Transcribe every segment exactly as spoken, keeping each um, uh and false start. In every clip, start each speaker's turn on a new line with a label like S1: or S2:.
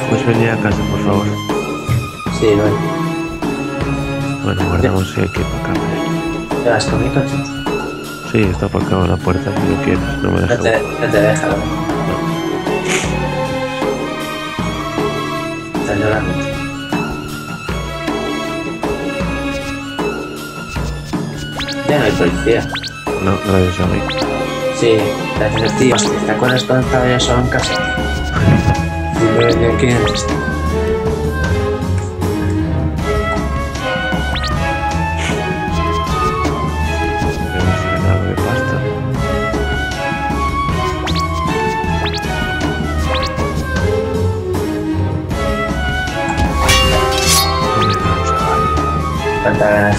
S1: Pues venir a casa, por favor.
S2: Sí, bueno.
S1: Bueno, guardamos el equipo acá.
S2: ¿Te vas con mi coche?
S1: Sí, está aparcado en la puerta si lo quieres. No me deja.
S2: No te, no te deja, ¿no? Está llorando. Ya no hay policía.
S1: No, gracias a mí.
S2: Sí, gracias a ti. Hostia, ¿te acuerdas cuando estaba yo solo en casa? Y luego de aquí dentro está.
S1: Debemos tener algo de pasta.
S2: ¿Cuántas ganas?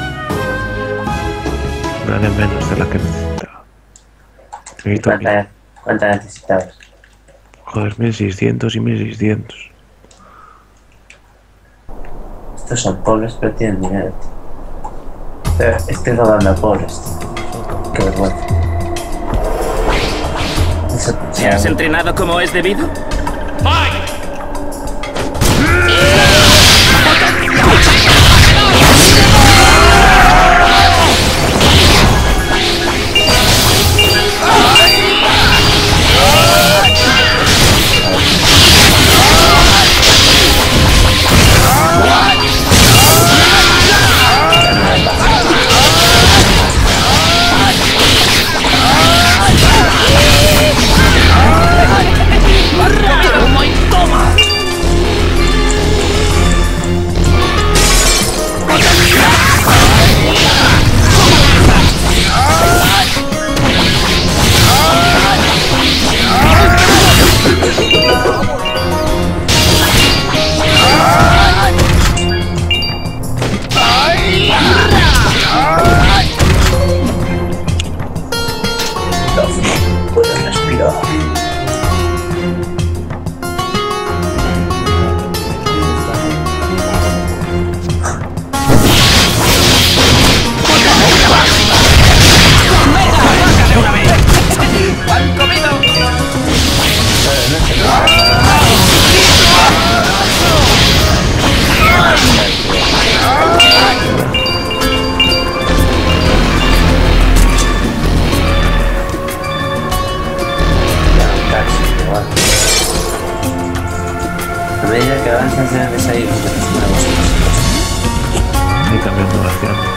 S1: Una de menos de la que necesitaba. Necesito mil.
S2: ¿Cuántas cuánta necesitabas?
S1: Joder, mil seiscientos y mil seiscientos.
S2: Estos son pobres, pero tienen dinero, tío. Pero estoy robando a pobres, tío. Qué vergüenza. Eso te
S3: ¿Te has entrenado como es debido?
S2: A medida que avanzas deben de salir los nuevos cosas.
S1: Y cambiando la acción.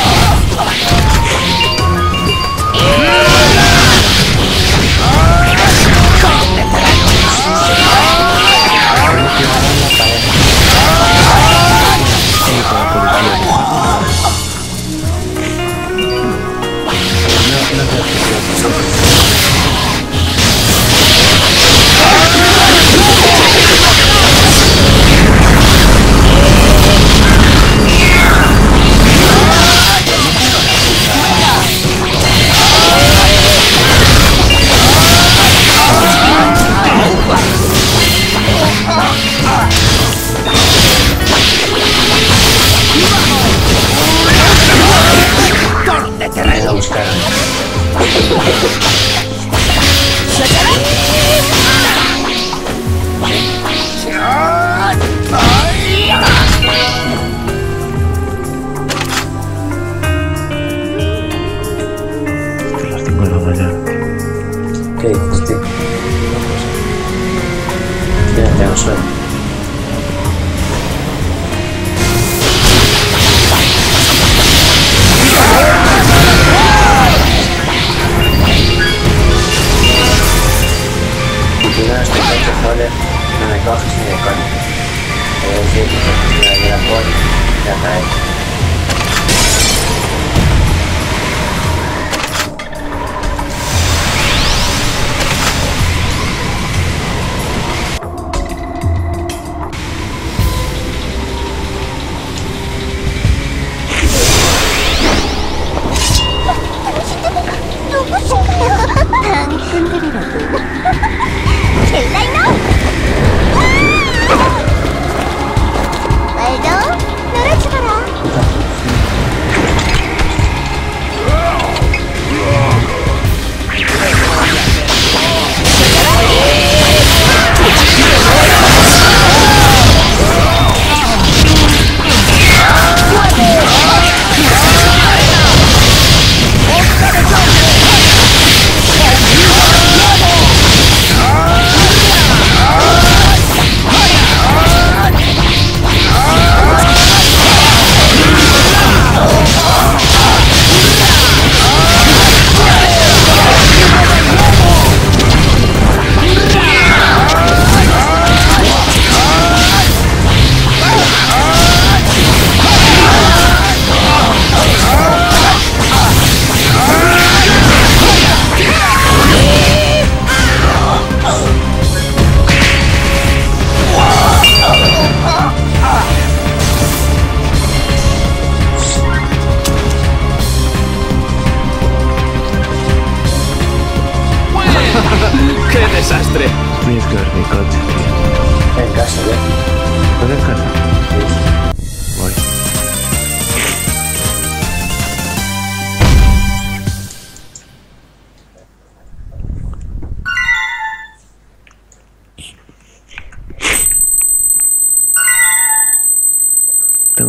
S4: ¡Ah!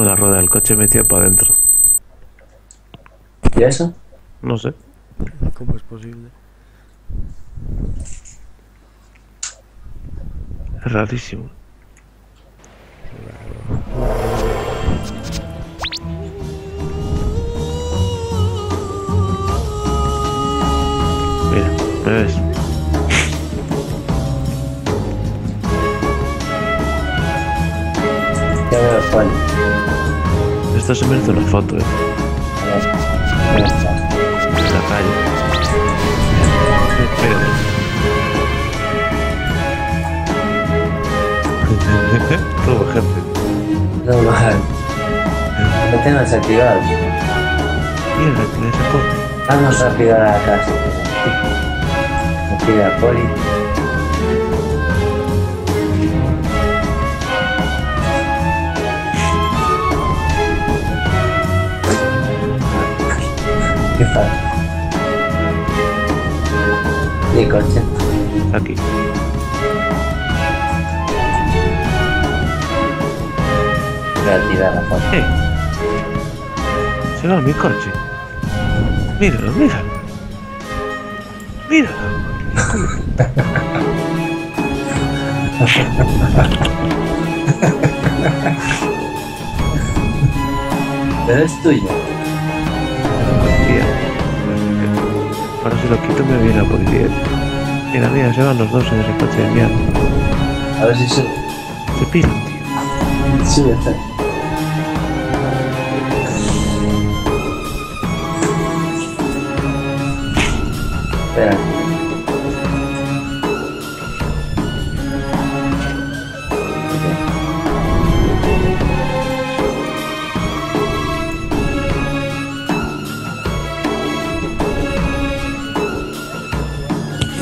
S1: tengo la rueda del coche metida para adentro.
S2: ¿Y eso?
S1: No sé.
S4: ¿Cómo es posible?
S1: Es rarísimo. Mira, ¿me ves?
S2: Ya veo el poli.
S1: Esto se merece una foto, eh.
S2: A ver, a ver, chaval.
S1: En la calle. Mira. Robo, jefe.
S2: No mal. Lo tengo desactivado.
S1: Mierda, que le sacó.
S2: Vamos rápido a la casa. Me pide a poli. Qué fácil. ¿Y el coche?
S1: Aquí.
S2: Voy a tirar la foto.
S1: ¡Eh! Se va mi coche. Míralo, míralo. Míralo.
S2: Pero es tuyo.
S1: Policía. Ahora si lo quito me viene la policía. Mira, mira, se van los dos en ese coche de mierda.
S2: A ver si sube.
S1: Se piran, tío.
S2: Sube, está. Espera.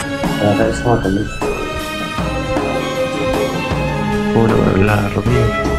S2: Para ver cómo conduce.
S1: Bueno, la rodilla.